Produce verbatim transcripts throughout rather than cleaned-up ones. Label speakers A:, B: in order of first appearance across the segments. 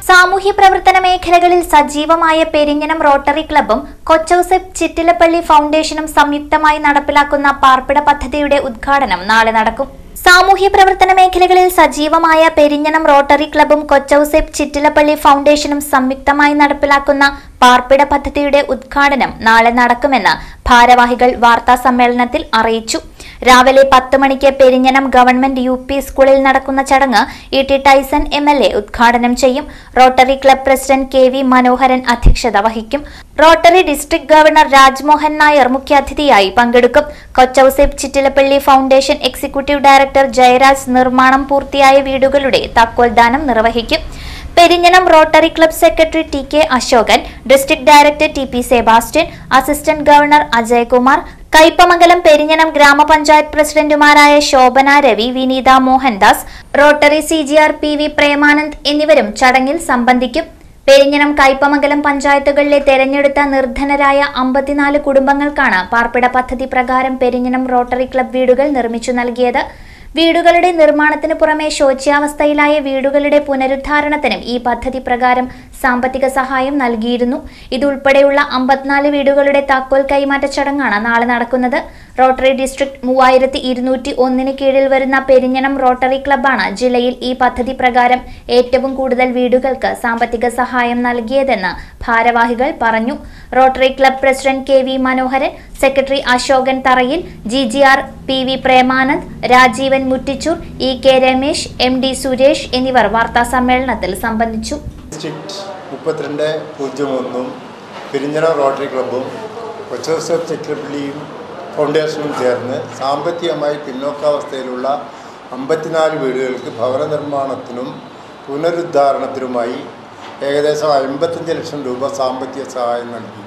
A: സാമൂഹ്യ പ്രവർത്തന മേഖലകളിൽ സജീവമായ പെരിഞ്ഞനം റോട്ടറി ക്ലബ്ബും കൊച്ചൌസെപ്പ് ചിറ്റിലപ്പള്ളി ഫൗണ്ടേഷനും സംയുക്തമായി നടപ്പിലാക്കുന്ന പാർപ്പിട പദ്ധതിയുടെ ഉദ്ഘാടനം നാളെ നടക്കും. സാമൂഹ്യ പ്രവർത്തന മേഖലകളിൽ സജീവമായ പെരിഞ്ഞനം റോട്ടറി ക്ലബ്ബും കൊച്ചൌസെപ്പ് ചിറ്റിലപ്പള്ളി ഫൗണ്ടേഷനും സംയുക്തമായി നടപ്പിലാക്കുന്ന പാർപ്പിട പദ്ധതിയുടെ ഉദ്ഘാടനം നാളെ നടക്കുമെന്ന് ഭാരവാഹികൾ വാർത്താ സമ്മേളനത്തിൽ അറിയിച്ചു. രാവിലെ പത്ത് മണിക്ക് പെരിഞ്ഞനം ഗവൺമെന്റ് യു പി സ്കൂളിൽ നടക്കുന്ന ചടങ്ങ് E T Tyson M L A ഉദ്ഘാടനം ചെയ്യും. Rotary club president K V Manoharan അധ്യക്ഷത വഹിക്കും. Rotary district governor Rajmohan Nair മുഖ്യാതിഥിയായി പങ്കെടുക്കും. Kochouseph Chittilappilly foundation executive director Jayaraj നിർമ്മാണം പൂർത്തിയായ വീടുകളുടെ താക്കോൽദാനം നിർവഹിക്കും. Perinjanam Rotary club secretary T K Ashokan, district director T P Sebastian, assistant governor Ajaykumar, Kaipamangalam Perinjanam gramapanchayat പ്രസിഡന്റുമാരായ Shobhana Ravi, Vineetha Mohandas, Rotary C G R P V Premanand എന്നിവരും ചടങ്ങിൽ സംബന്ധിക്കും. പെരിഞ്ഞനം കയ്പമംഗലം പഞ്ചായത്തുകളിലെ തെരഞ്ഞെടുത്ത നിർധനരായ അമ്പത്തിനാല് കുടുംബങ്ങൾക്കാണ് പാർപ്പിട പദ്ധതി പ്രകാരം പെരിഞ്ഞനം റോട്ടറി ക്ലബ് വീടുകൾ നിർമ്മിച്ചു നൽകിയത്. വീടുകളുടെ നിർമ്മാണത്തിന് പുറമെ ശോച്യാവസ്ഥയിലായ വീടുകളുടെ പുനരുദ്ധാരണത്തിനും ഈ പദ്ധതി പ്രകാരം സാമ്പത്തിക സഹായം നൽകിയിരുന്നു. ഇതുൾപ്പെടെയുള്ള അമ്പത്തിനാല് വീടുകളുടെ താക്കോൽ കൈമാറ്റ ചടങ്ങാണ് നാളെ നടക്കുന്നത്. റോട്ടറി ഡിസ്ട്രിക്ട് മൂവായിരത്തി ഇരുന്നൂറ്റി ഒന്നിന് കീഴിൽ വരുന്ന പെരിഞ്ഞനം റോട്ടറി ക്ലബ്ബാണ് ജില്ലയിൽ ഈ പദ്ധതി പ്രകാരം ഏറ്റവും കൂടുതൽ വീടുകൾക്ക് സാമ്പത്തിക സഹായം നൽകിയതെന്ന് ഭാരവാഹികൾ പറഞ്ഞു. Rotary club president K V Manoharan, secretary Ashokan Tharayil, G G R P V Premanand, Rajeevan Muttichur, E K Ramesh, M D Suresh എന്നിവർ വാർത്താ സമ്മേളനത്തിൽ സംബന്ധിച്ചു.
B: മുപ്പത്തിരണ്ട് പൂജ്യം ഒന്നും പെരിഞ്ഞനം റോട്ടറി ക്ലബ്ബും കൊച്ചൌസെപ്പ് ചിറ്റിലപ്പള്ളിയും ഫൗണ്ടേഷനും ചേർന്ന് സാമ്പത്തികമായി പിന്നോക്കാവസ്ഥയിലുള്ള അമ്പത്തിനാല് വീടുകൾക്ക് ഭവന നിർമ്മാണത്തിനും പുനരുദ്ധാരണത്തിനുമായി ഏകദേശം അമ്പത്തഞ്ച് ലക്ഷം രൂപ സാമ്പത്തിക സഹായം നൽകി.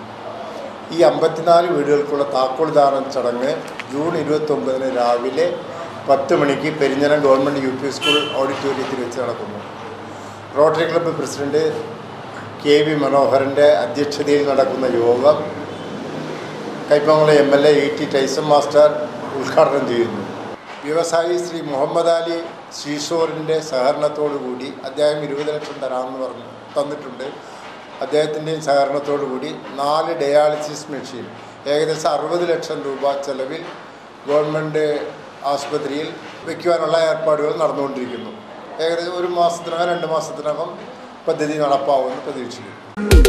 B: ഈ അമ്പത്തിനാല് വീടുകൾക്കുള്ള താക്കോൽദാന ചടങ്ങ് ജൂൺ ഇരുപത്തൊമ്പതിന് രാവിലെ പത്ത് മണിക്ക് Perinjanam government U P school ഓഡിറ്റോറിയത്തിൽ വെച്ച് നടക്കുന്നു. Rotary club president K V മനോഹരൻ്റെ അധ്യക്ഷതയിൽ നടക്കുന്ന യോഗം Kaipamangalam M L A E T Tyson master ഉദ്ഘാടനം ചെയ്യുന്നു. വ്യവസായി ശ്രീ മുഹമ്മദ് അലി ശ്രീഷോറിൻ്റെ സഹകരണത്തോടുകൂടി അദ്ദേഹം ഇരുപത് ലക്ഷം തരാമെന്ന് പറഞ്ഞു തന്നിട്ടുണ്ട്. അദ്ദേഹത്തിൻ്റെയും സഹകരണത്തോടു കൂടി നാല് ഡയാലിസിസ് മെഷീൻ ഏകദേശം അറുപത് ലക്ഷം രൂപ ചെലവിൽ ഗവൺമെൻറ് ആശുപത്രിയിൽ വയ്ക്കുവാനുള്ള ഏർപ്പാടുകൾ നടന്നുകൊണ്ടിരിക്കുന്നു. ഏകദേശം ഒരു മാസത്തിനകം രണ്ട് മാസത്തിനകം പദ്ധതി നടപ്പാവുമെന്ന് പ്രതീക്ഷിക്കുന്നു.